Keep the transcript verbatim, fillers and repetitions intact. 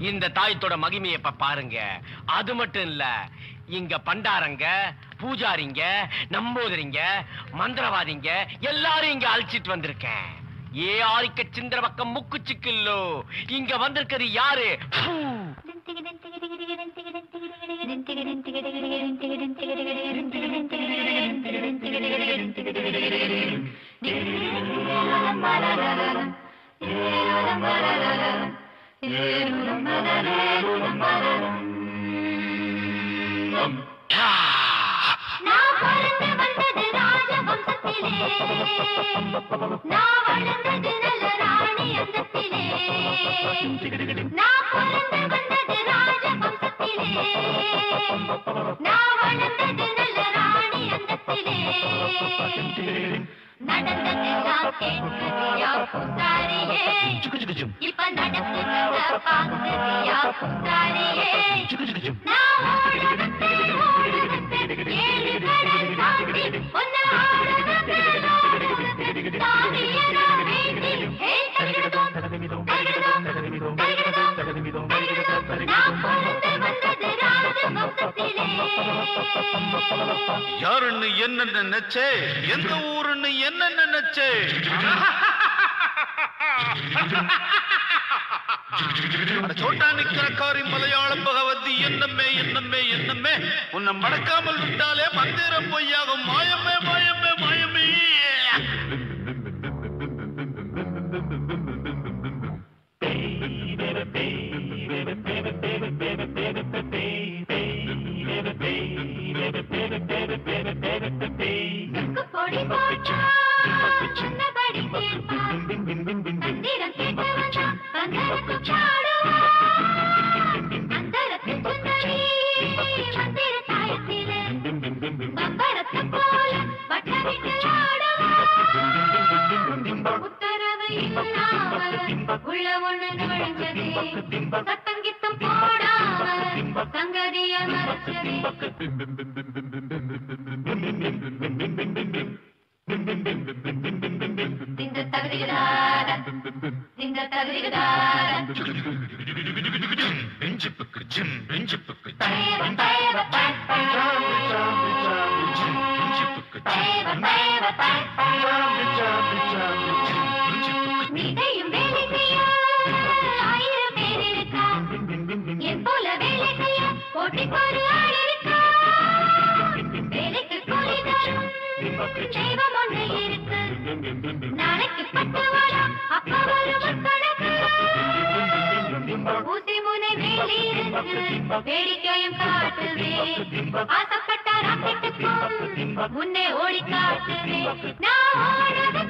இந்த தாயத்தோட மகிமையை இப்ப பாருங்க. அது மட்டும் இல்ல, இங்க பண்டாரங்க, பூஜாரிங்க, நம்போதரிங்க, மந்திரவாதிங்க எல்லாரும் இங்க அழைச்சிட்டு வந்திருக்கேன். ஏ ஆரிக்க சிந்திர பக்கம் முக்கு சிக்கில்லோ. இங்க வந்திருக்கிறது யாரு? இப்ப நடக்குறத பாக்குறியா புத்தாரியே? யாருன்னு என்ன நினைச்சே? எந்த ஊருன்னு என்ன நினைச்சே? சோட்டா நிக்கிறக்காரி மலையாளம் பகவதி என்னமே என்னமே என்னமே உன்னை மடக்காமல் விட்டாலே மந்திரம் பொய்யாகும். மாயமே மாயமே மாயமே. உள்ள ஒண்ணு நுழைஞ்சது சத்தங்கித்தம் போடாம சங்கதிய மறைச்சது. இந்த தகுதிகளார இந்த தகுதிகளார பெஞ்சிப்புக்கு ஜிம் பெஞ்சிப்புக்கு தேவ தேவ நீதையும் வேலை செய்ய ஆயிரம் பேர் இருக்கா. என் போல வேலை செய்ய போட்டிக்கு ஒரு ஆள் இருக்கா. வேலைக்கு கூலி தரும் தெய்வம் ஒன்று இருக்கு. நாளைக்கு பத்து வரும் அப்ப வரும் கணக்கு. ஊசி முனை வேலி இருக்கு வேடிக்கையும் காட்டுவேன். ஆசைப்பட்ட ராக்கெட்டுக்கும் முன்னே ஓடி காட்டுவேன். நான் ஓடுவேன்